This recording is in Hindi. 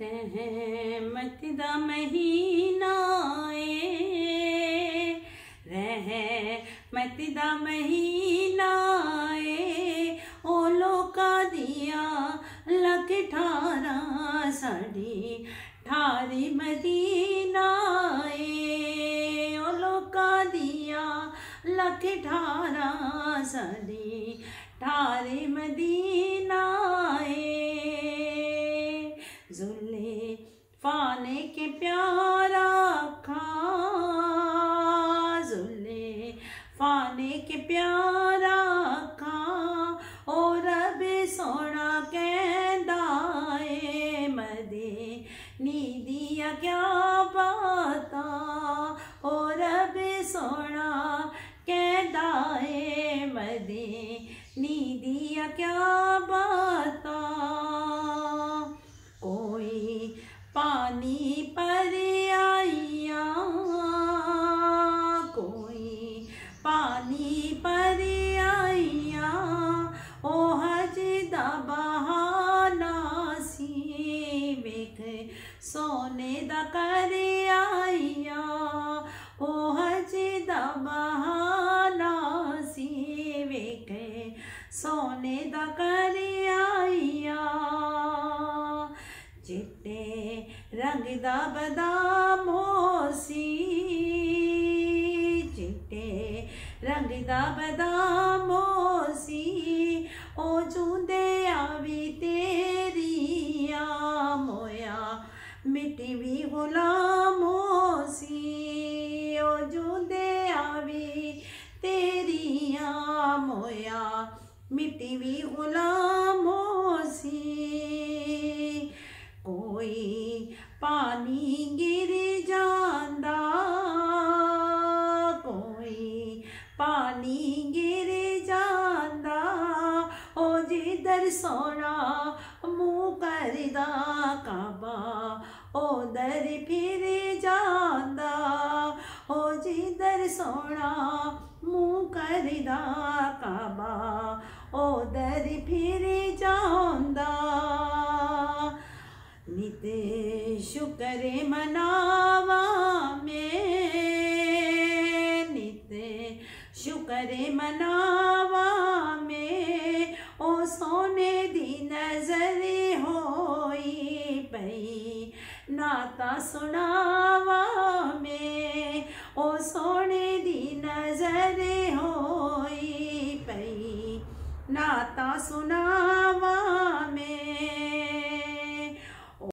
रहमत दा महीना ए, रहमत दा महीना ए, ओ लोका दिया लख 18 साड़ी ठारी मदीना ए, ओ लोका दिया लख 18 साड़ी ठारी मदीना ए। ज़ुल्फ़ाने के प्यारा खा, ज़ुल्फ़ाने के प्यारा खा, ओ रब सोना कहंदा ए मदीनी दिया क्या बाता, ओ रब सोना कहंदा ए मदीनी दिया क्या बाता। कोई पानी पर आइया, कोई पानी पर आइया, ओ हज दा बहाना सी, वेख सोने दा कर आइया, ओ हज दा बहाना सी, वेख सोने दा कर आइया। चिट्टे रंग दा बदाम होसी, चिट्टे रंग दा बदाम होसी, ओ जूंदे आवी तेरी आम होया मिट्टी भी गुलाम होसी, ओ जूंदे आवी तेरी आम होया मिट्टी भी गुलाम होसी। कोई पानी गिर जांदा, कोई पानी गिर जांदा, ओ जिधर सोना मुँह करदा काबा उधर फिर जांदा, ओ जिधर सोना मुँह करदा काबा उधर फिर जांदा। नित शुक्र मनावा में, नित शुक्र मनावा में, ओ सोने दी नजर होई पई नाता सुनावा में, ओ सोने दी नजर होई पई नाता सुना